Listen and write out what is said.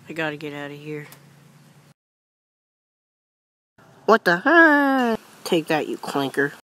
I gotta get out of here. What the heck? Take that, you clinker.